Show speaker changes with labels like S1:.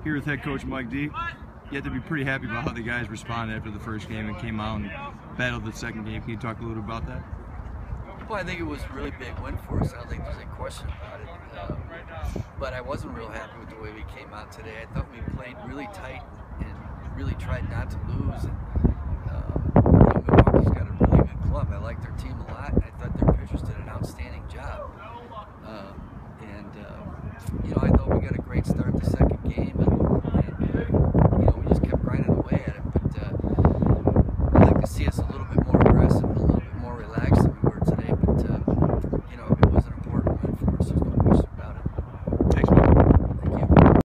S1: Here with head coach Mike D. You have to be pretty happy about how the guys responded after the first game and came out and battled the second game. Can you talk a little bit about that?
S2: Well, I think it was a really big win for us. I don't think there's any question about it. But I wasn't real happy with the way we came out today. I thought we played really tight and really tried not to lose. And, Milwaukee's got a really good club. I like their team a lot. I thought their pitchers did an outstanding job.